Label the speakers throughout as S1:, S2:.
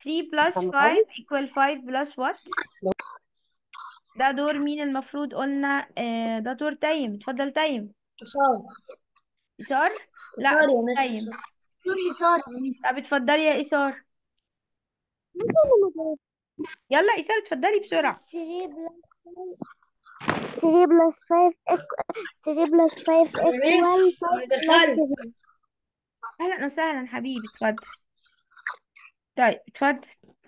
S1: 3 plus 5 equal 5 plus what؟ ده دور مين المفروض قلنا؟ ده دور تيم. اتفضل تيم.
S2: إثار.
S1: إيثار؟ لا
S2: إثار
S1: دور
S2: يا مس،
S1: تيم.
S2: دور إثار يا مس.
S1: طب اتفضلي يا إيثار. يلا إيثار اتفضلي بسرعة.
S3: 3 plus 5 3 plus 5
S2: يا
S3: equal
S2: مس
S3: 5
S2: أنا
S3: plus
S2: دخلت.
S3: 7.
S1: أهلا وسهلا حبيبي اتفضل. طيب اتفضل.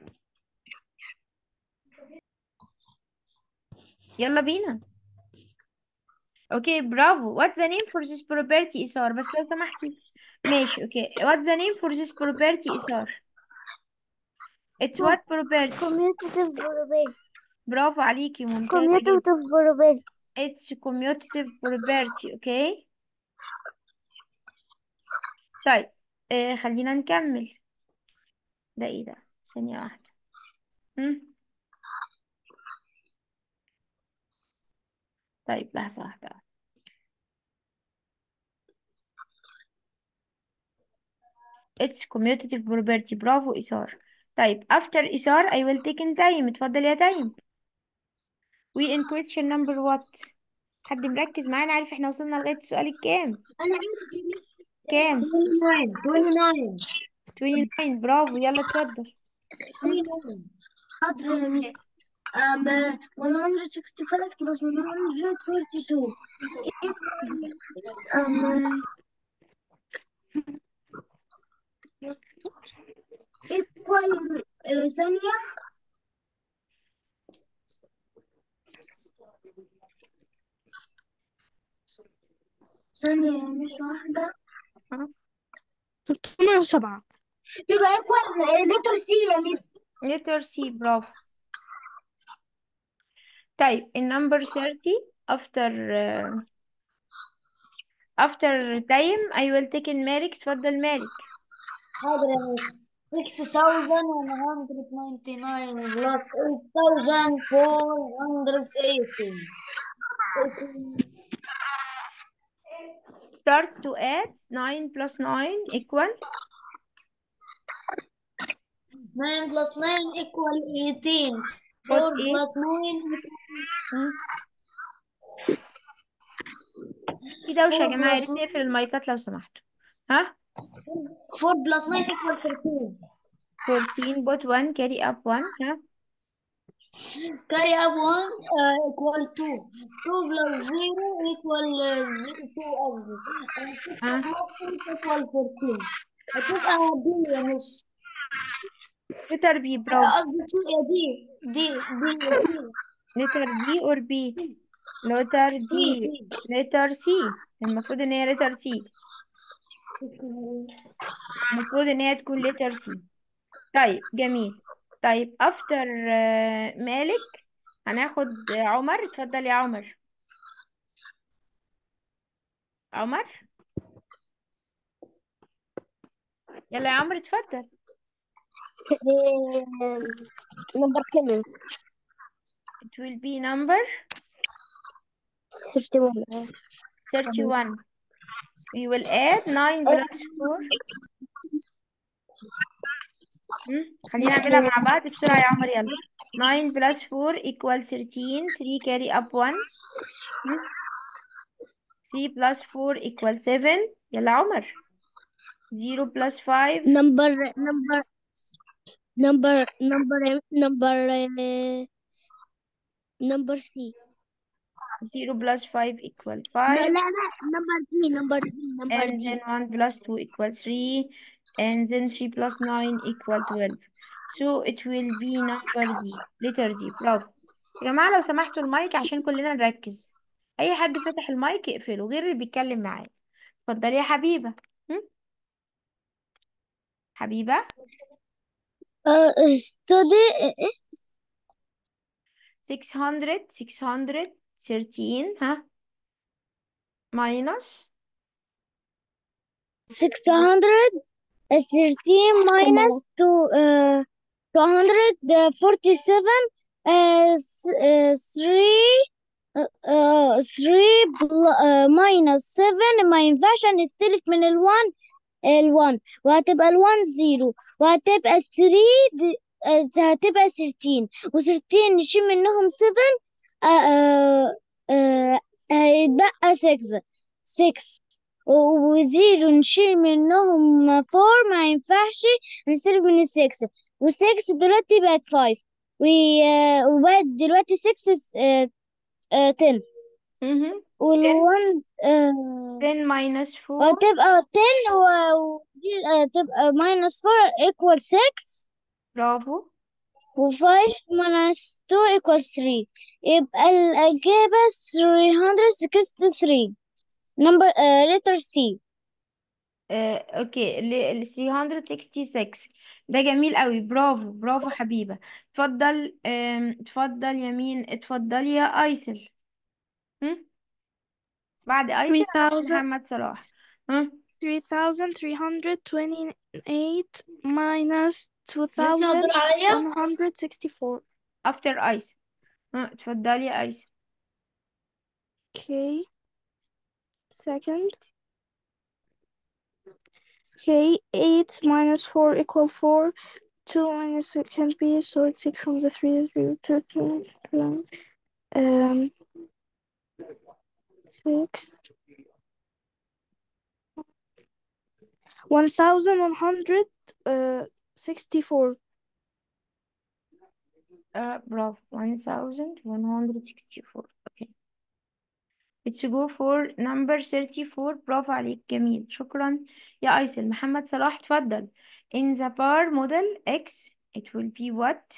S1: يلا بينا. اوكي برافو. what's the name for this property إيثار؟ بس لو سمحتي. ماشي اوكي. what's the name for this property إيثار؟ it's what property؟
S3: Commutative probability.
S1: برافو عليكي ممتازة جدا.
S3: Commutative probability.
S1: it's commutative property. اوكي طيب خلينا نكمل. ده ايه ده؟ ثانية واحدة. هم؟ طيب لحظة واحدة. it's commutative property. برافو إيثار. طيب after إيثار I will take in time. اتفضل يا تايم. we in question number what؟ حد مركز معانا عارف احنا وصلنا لغاية السؤال الكام؟
S2: أنا عندي
S1: كام؟
S2: 29.
S1: 29. برافو يلا اتفضل.
S2: 29. حاضر يا مس. 165 plus 142 equal ثانية. ثانية مش واحدة.
S3: 307.
S2: تبقى equal letter C يا مس.
S1: letter C. برافو. طيب النمبر 30 after after time I will take in مالك. اتفضل مالك.
S2: حاضر يا مس. 6199 plus 8480.
S1: start to add 9 plus 9 equal
S2: 9 plus 9 equal 18.
S1: خد
S2: 4
S1: ايه؟
S2: plus 9
S1: في دوشة يا
S2: 4
S1: جماعة، يا
S2: plus
S1: ريت
S2: 9
S1: نقفل المايكات لو سمحتوا. ها
S2: 4 plus 9 equal 13.
S1: 14 put 1 carry up 1. ها
S2: Carry up 1 equal 2. 2 plus 0 equal 2 قصدي. 6
S1: ها
S2: plus 8 equal 14. هتبقى دي يا مس.
S1: letter B. برافو.
S2: قصدي دي
S1: letter D or B؟ letter D.
S2: دي.
S1: letter C. المفروض ان هي letter C. المفروض ان هي تكون letter C. طيب جميل. طيب after مالك هناخد عمر. اتفضل يا عمر. عمر يلا يا عمر اتفضل.
S3: Number 7.
S1: it will be number
S3: 31.
S1: 31. we will add 9 plus 4. خلينا نعملها مع بعض بسرعة يا عمر يلا. 9 plus 4 equal 13. 3 carry up 1. 3 plus 4 equal 7. يلا عمر. 0 plus 5.
S3: Number number number number number number C.
S1: 0 plus 5 equal
S3: لا
S1: 5.
S3: لا لا number D number D number
S1: and
S3: D.
S1: then 1 plus 2 equal 3. and then 3 plus 9 equal 12. so it will be number D. letter D. برافو يا جماعة. لو سمحتوا المايك عشان كلنا نركز. أي حد فتح المايك اقفله غير اللي بيتكلم معاه. اتفضلي يا حبيبة. هم؟ حبيبة.
S3: Study
S1: 613. ها minus
S3: 613 minus 247 minus 7. ما ينفعش نستلف من ال1 وهتبقى ال1 0 وهتبقى 3 هتبقى 13 و13 نشيل منهم 7. آه آه هيتبقى 6 وزيرو نشيل منهم 4. ما ينفعش نصرف من 6 و6 دلوقتي بقت 5 وبقت دلوقتي 6 10
S1: 10
S3: والون
S1: 10 minus 4
S3: تبقى 10 ودي تبقى minus 4 equal 6
S1: برافو.
S3: و5 minus 2 equal 3. يبقى الإجابة 363. number letter C.
S1: اوكي، ال 366 ده جميل قوي، برافو برافو حبيبة. اتفضل، اتفضل يمين، اتفضل يا ايسل. هم؟ بعد ايسل هنروح
S4: 3000
S1: محمد صلاح. هم؟
S4: 3328 minus
S2: لسه هتدور عليا
S4: 2164.
S1: after ايسل. اتفضل يا ايسل.
S4: Okay, second. Okay, 8 minus 4 equal 4. 2 minus 2 can be, so it's 6 from the 3, 3, 2, 2, 6. 1164.
S1: برافو، 1164. اوكي، let's go for number 34. برافو عليك، جميل، شكرا يا ايسل. محمد صلاح اتفضل. in the bar model x it will be what؟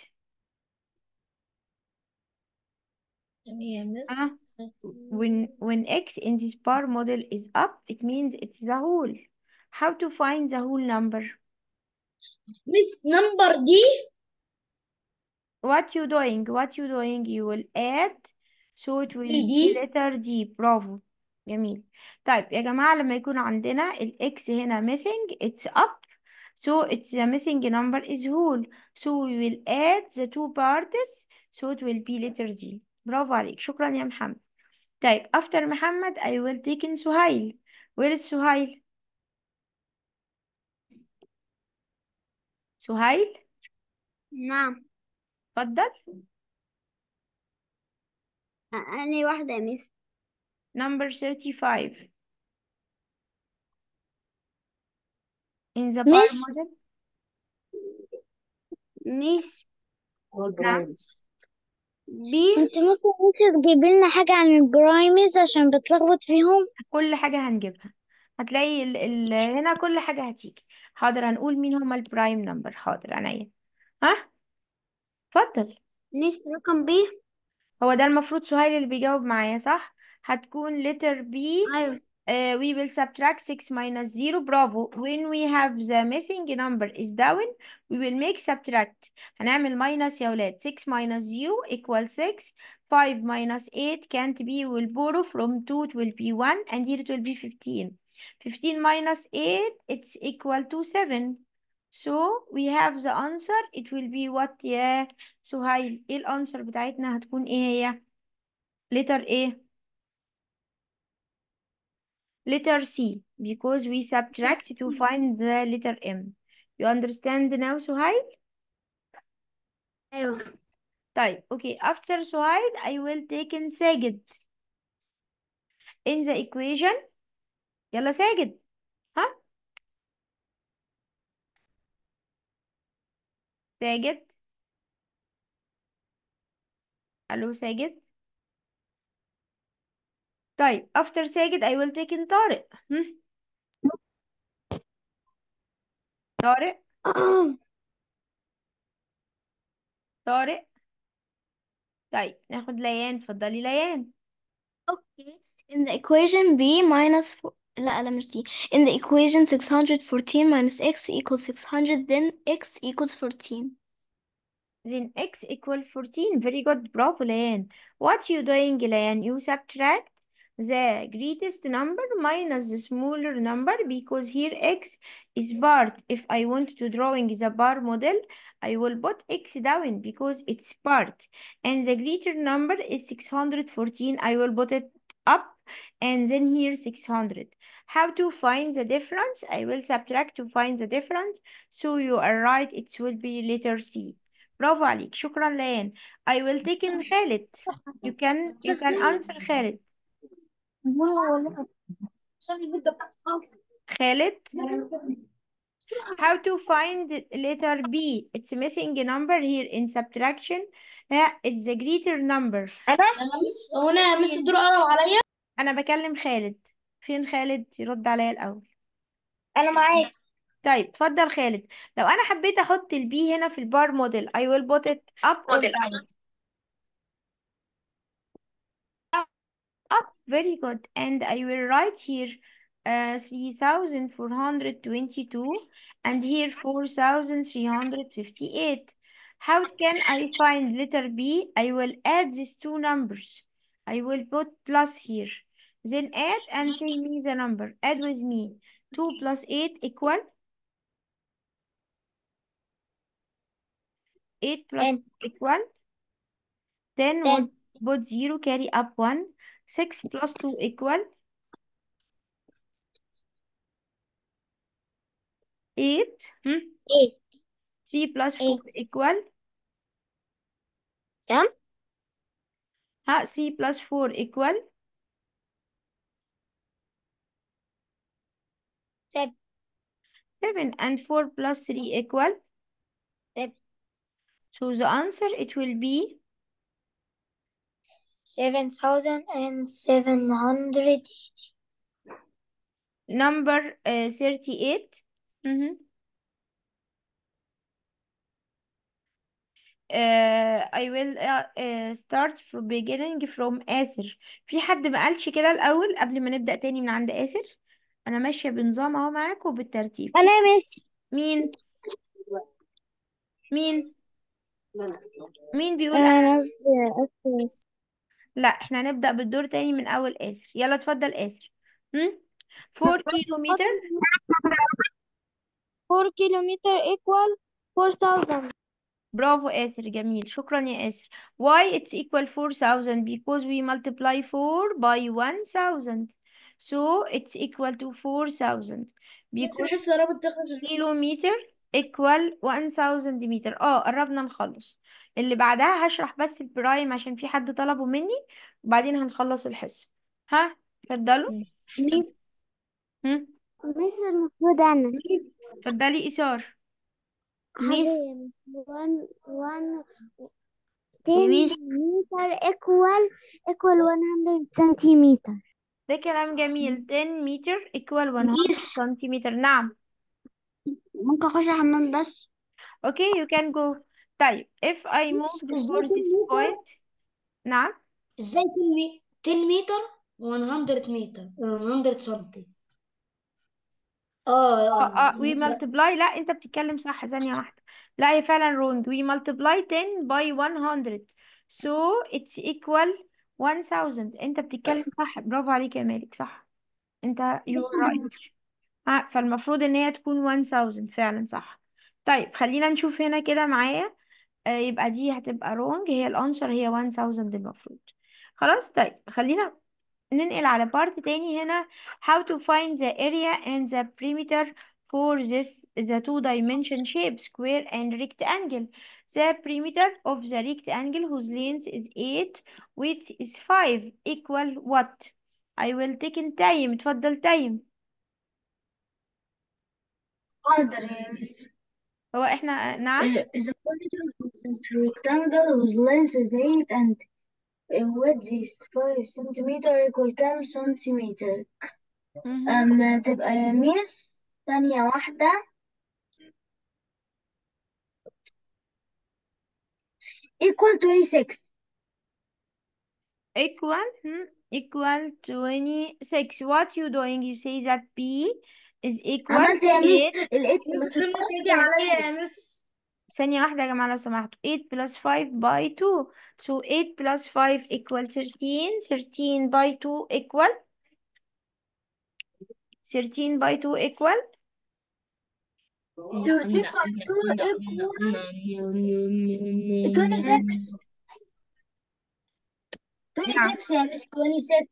S2: يا مس
S1: uh, when x in this bar model is up it means it's the whole. How to find the whole number؟
S2: مس نمبر دي
S1: what you doing you will add so it will
S2: دي
S1: be letter D. برافو، جميل. طيب يا جماعة، لما يكون عندنا الإكس هنا missing it's up, so it's the missing number is whole, so we will add the two parts so it will be letter D. برافو عليك، شكرا يا محمد. طيب after محمد I will take in سهيل. where is سهيل؟ سهيل
S3: نعم.
S1: اتفضل.
S3: أني واحدة يا ميس.
S1: number 35 in the bar
S3: ميس
S1: model.
S3: ميس
S1: نعم.
S3: بي انت ممكن تجيبي لنا حاجة عن البرايمز عشان بتلخبط فيهم.
S1: كل حاجة هنجيبها، هتلاقي هنا كل حاجة هتيجي. حاضر، هنقول مين هما البرايم نمبر. حاضر عينيا. ها، اتفضل.
S3: ميس رقم بي.
S1: هو ده المفروض سهيل اللي بيجاوب معايا صح؟ هتكون letter B.
S3: أيوة.
S1: We will subtract 6 minus 0. برافو. when we have the missing number is down we will make subtract. هنعمل minus يا ولاد. 6 minus 0 equals 6. 5 minus 8 can't be, will borrow from 2, it will be 1 and here it will be 15. 15 minus 8 it's equal to 7. So we have the answer, it will be what يا سهيل؟ ايه الانسر بتاعتنا هتكون ايه هي؟ letter ايه؟ letter C, because we subtract to find the letter M. You understand now سهيل؟
S3: أيوة.
S1: طيب okay, after سهيل I will take in ساجد in the equation. يلا ساجد. ها ساجد، الو ساجد. طيب after ساجد I will take in طارق. طارق طارق. طيب ناخد ليان، اتفضلي ليان.
S5: Okay. In the equation b minus 4 لا مش دي. In the equation 614 minus x equals 600, then x equals 14.
S1: then x equal 14. Very good, برافو ليان. What you doing ليان؟ You subtract the greatest number minus the smaller number because here x is part. If I want to drawing the bar model I will put x down because it's part, and the greater number is 614. I will put it up and then here 600. How to find the difference? I will subtract to find the difference, so you are right, it will be letter C. برافو عليك، شكرا ليان. I will take in خالد. You can answer خالد. خالد, how to find letter B? It's missing a number here in subtraction. It's the greater number.
S2: انا مس الدور قرب عليا.
S1: أنا بكلم خالد. فين خالد؟ يرد عليا الأول.
S2: انا معاك.
S1: طيب اتفضل خالد. لو أنا حبيت أحط البي هنا في البار موديل, I will put it up or down. Up, very good. And I will write here 3,422 and here 4,358. How can I find letter B? I will add these two numbers. I will put plus here. Then add and say me the number. Add with me. 2 plus 8 equal 8 plus
S2: 10.
S1: equal 10.
S2: 10.
S1: Put 0, carry up 1. 6 plus 2 equal 8.
S2: 8.
S1: 3 plus 4 equal
S2: كم؟
S1: 3 plus 4 equal
S2: 7.
S1: 7 and 4 plus 3 equal
S2: 7.
S1: So the answer it will be
S2: 7,780.
S1: number 38. I will start from beginning from آسر. في حد ما قالش كده الأول قبل ما نبدأ تاني من عند آسر؟ أنا ماشية بنظام أهو معاكم بالترتيب.
S3: أنا مس.
S1: مين بيقول
S3: أنا أسس.
S1: لا احنا هنبدأ بالدور تاني من أول آسر. يلا اتفضل آسر. 4 كيلومتر.
S3: 4 كيلومتر equal 4,000.
S1: برافو آسر, جميل, شكرا يا آسر. Why it's equal 4,000? Because we multiply 4 by 1,000. So it's equal to 4,000. Because كيلومتر equal 1,000 متر. قربنا نخلص. اللي بعدها هشرح بس البرايم عشان في حد طلبه مني, وبعدين هنخلص الحصة. اتفضلوا. هم؟
S3: مش المفروض أنا.
S1: اتفضلي إيثار.
S3: ميس 1 10 meter equal 100 centimeter.
S1: ده كلام جميل. 10 متر equal 100 سنتيمتر. نعم.
S3: ممكن أخش حمام بس؟
S1: Okay, you can go. طيب if I move before this point. نعم.
S2: ازاي 10 متر 100 متر 100 سنتي؟
S1: we multiply. لا انت بتتكلم صح, ثانية واحدة. لا هي فعلا wrong. We multiply 10 by 100. So it's equal 1000. انت بتتكلم صح, برافو عليك يا مالك, صح. انت you're right. فالمفروض ان هي تكون 1000 فعلا, صح. طيب خلينا نشوف هنا كده معايا. يبقى دي هتبقى wrong. هي الانسر هي 1000 المفروض. خلاص. طيب خلينا ننقل على بارت تاني هنا. how to find the area and the perimeter for the two dimension shape square and rectangle. The perimeter of the rectangle whose length is 8 width is 5 equal what? I will take in time. اتفضل تايم.
S2: حاضر يا مس.
S1: هو احنا نعم.
S2: The perimeter of the rectangle whose length is 8 and width is 5 centimeter equal كام سنتيمتر؟ تبقى يا مس ثانية واحدة. equal 26.
S1: Equal 26. What you doing? You say that B is equal
S2: عملت يا مس
S1: 8.
S2: الإيت مس تيجي عليا يا مس.
S1: ثانية واحدة يا جماعة لو سمحتوا. 8 plus 5 by 2. So 8 plus 5 equal 13. 13 by 2 equal 13 by 2 equal
S2: 13 by 2 equal 26. 26 يا مس 26.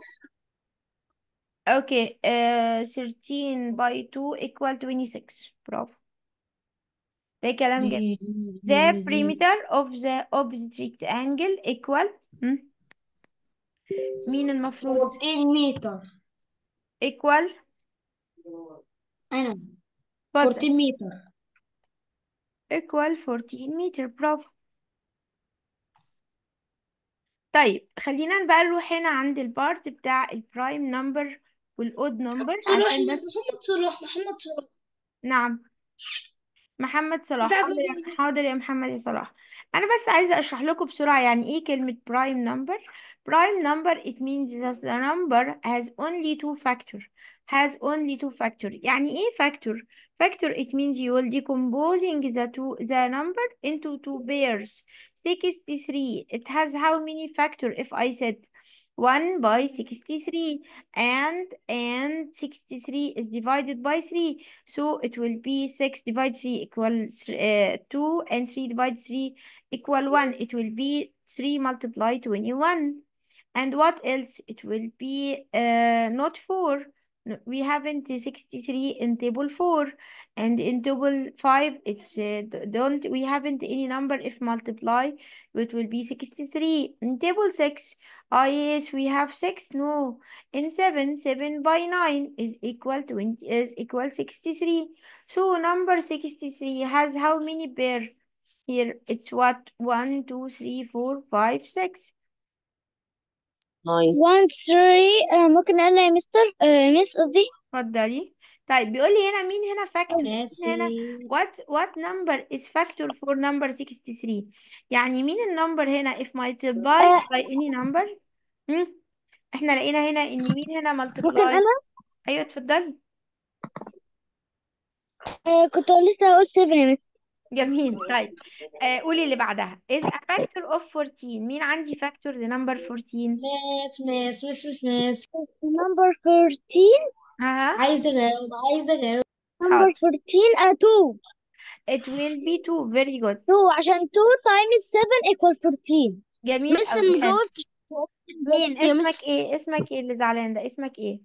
S1: Okay. 13 by 2 equal 26. برافو. ده كلام جميل. The perimeter of the opposite rectangle equal مين المفروض
S5: 14 متر.
S1: equal
S5: أنا
S1: اتفضل
S5: 14 متر.
S1: equal 14 متر. برافو. طيب خلينا بقى نروح هنا عند البارت بتاع البرايم نمبر والاود نمبر
S5: صلاح
S1: عشان
S5: بس
S1: بس.
S5: محمد صلاح.
S1: نعم محمد صلاح.
S5: ينفع
S1: حاضر
S5: أقول
S1: يا
S5: بس؟
S1: حاضر يا محمد يا صلاح. انا بس عايزه اشرح لكم بسرعه يعني ايه كلمه prime number. prime number it means that the number has only two factor. has only two factor. يعني ايه factor? factor it means you will decomposing the number into two pairs. 63 it has how many factor if I said 1 by 63 and 63 is divided by 3. So it will be 6 divided 3 equals 2 and 3 divided 3 equal 1. It will be 3 multiply 21. And what else? It will be not 4. No, we haven't 63 in table 4 and in table 5 it's don't we haven't any number if multiply it will be 63. In table 6 yes we have 6. No, in 7 by 9 is equal 20 is equal 63. So number 63 has how many pair? Here it's what? 1 2 3 4 5 6.
S3: 1 3 ممكن أنا يا مستر مس قصدي.
S1: اتفضلي. طيب بيقول لي هنا مين هنا فاكتور؟ مين هنا
S5: ماشي.
S1: what number is factor for number 63؟ يعني مين النمبر هنا if multiplied by any number؟ احنا لقينا هنا ان مين هنا
S3: ممكن
S1: multiply.
S3: أنا
S1: ايوه اتفضلي.
S3: كنت لسه هقول 7 يا مس.
S1: جميل. طيب قولي اللي بعدها is a factor of 14. مين عندي factor لنمبر 14؟
S5: ماس.
S3: نمبر 14.
S1: ها
S5: عايزة أجاوب.
S3: نمبر
S1: حاضر.
S3: 14 2.
S1: it will be 2. very good.
S3: 2 عشان 2 times 7 equal 14.
S1: جميل
S3: مس
S1: قوي. حلو.
S3: مجاوبتش
S1: مين
S3: يا
S1: اسمك
S3: مس.
S1: ايه؟ اسمك ايه اللي زعلان ده؟ اسمك ايه؟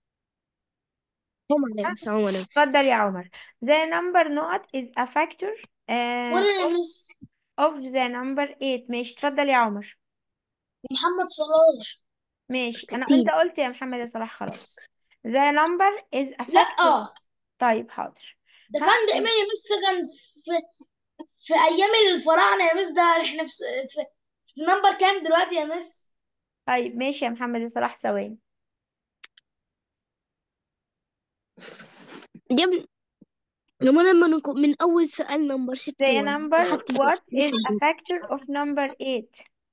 S3: عمر يا
S1: ها؟
S3: مس عمر يا مس.
S1: اتفضل يا عمر. the number not is a factor
S5: وأنا يا
S1: of
S5: مس
S1: the number 8. ماشي اتفضل يا عمر.
S5: محمد صلاح.
S1: ماشي انت
S3: 16.
S1: قلت يا محمد يا صلاح خلاص. the number is a factor.
S5: لأ،
S1: طيب حاضر.
S5: ده
S1: ها
S5: كان دايما يا مس، كان في أيام الفراعنة يا مس. ده احنا في نمبر كام دلوقتي يا مس؟
S1: طيب ماشي يا محمد يا صلاح ثواني.
S3: جبنا لما نكون من أول سؤال نمبر
S1: the
S3: 61
S1: number
S3: لحد
S1: what is
S3: لسه
S1: a factor of number 8؟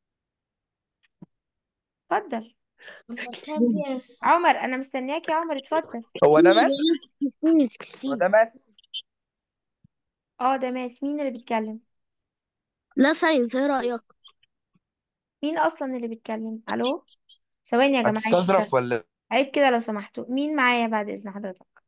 S1: اتفضل
S5: نمبر كام دي يا مس؟
S1: عمر انا مستنياك يا عمر اتفضل.
S6: هو ده
S3: 16
S6: مس؟
S3: 16
S6: هو
S3: 16.
S6: ده مس؟
S1: اه ده ماس. مين اللي بيتكلم؟
S3: لا ساينس، ايه رأيك؟
S1: مين اصلا اللي بيتكلم؟ الو ثواني يا جماعه عيب كده.
S6: هتستظرف ولا؟
S1: عيب كده لو سمحتوا. مين معايا بعد اذن حضرتك؟